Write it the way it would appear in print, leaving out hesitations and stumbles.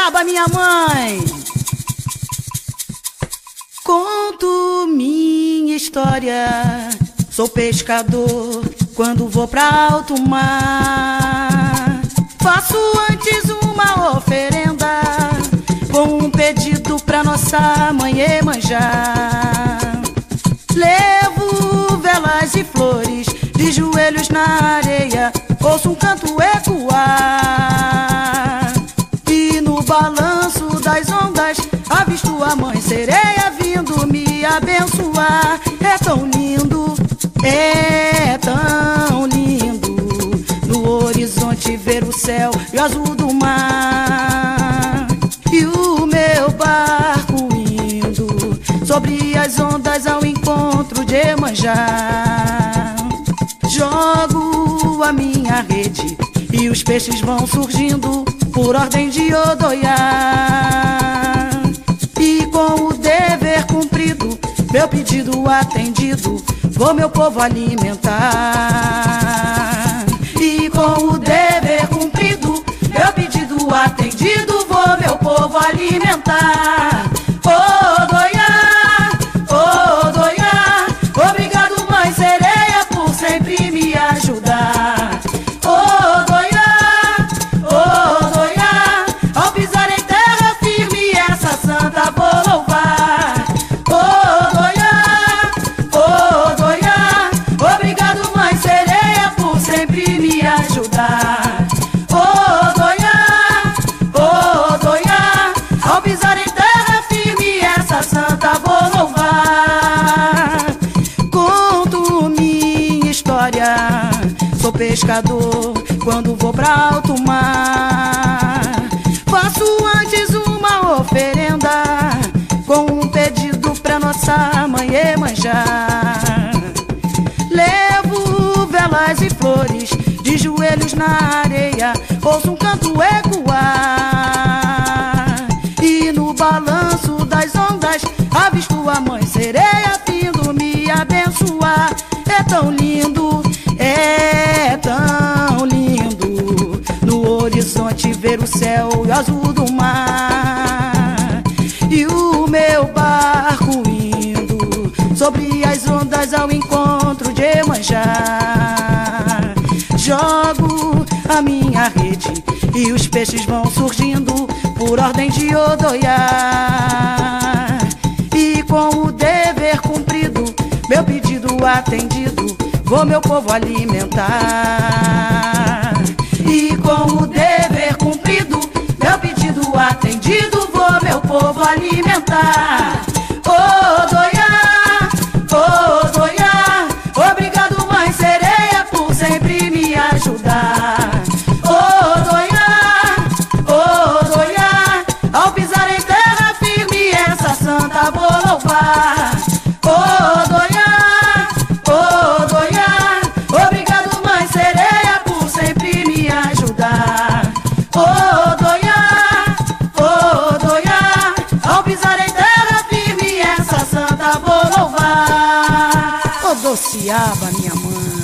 Dociaba, minha mãe. Conto minha história. Sou pescador quando vou pra alto mar. Faço antes uma oferenda com um pedido pra nossa mãe Iemanjá. Levo velas e flores de joelhos na areia, ouço um canto ecoar. E no balanço das ondas avisto a mãe sereia vindo me abençoar. É tão lindo, é tão lindo, no horizonte ver o céu e o azul do mar. E o meu barco indo sobre as ondas ao encontro de Iemanjá. Jogo a minha rede e os peixes vão surgindo por ordem de Odoiá. E com o dever cumprido, meu pedido atendido, vou meu povo alimentar. E com o dever cumprido, meu pedido atendido, vou meu povo alimentar. Odoiá, Odoiá, obrigado mãe sereia por sempre me ajudar. Odoiá, Odoiá, ao pisar em terra firme essa santa vou louvar. Odoiá, Odoiá, obrigado mãe sereia por sempre me ajudar. Odoiá, Odoiá, ao pisar em terra firme essa santa vou louvar. Conto minha história. Sou pescador quando vou pra alto mar. Faço antes uma oferenda com um pedido pra nossa mãe Iemanjá. Levo velas e flores de joelhos na areia, ouço um canto ecoar. E no balanço das ondas avisto a mãe sereia vindo me abençoar. É tão lindo, é tão lindo, no horizonte ver o céu e o azul do mar. E o meu barco indo sobre as ondas ao encontro de Iemanjá. Jogo a minha rede e os peixes vão surgindo por ordem de Odoiá. E com o dever cumprido, meu pedido atendido, vou meu povo alimentar. E com o dever cumprido, meu pedido atendido, vou meu povo alimentar. Odoiá, Odoiá, obrigado mãe sereia por sempre me ajudar. Odoiá, Odoiá, ao pisar em terra firme essa santa vou louvar. Odoiá, Odoiá, obrigado mãe sereia por sempre me ajudar. Odoiá, Odoiá, ao pisar em terra firme essa santa vou louvar. Ô Dociaba, minha mãe.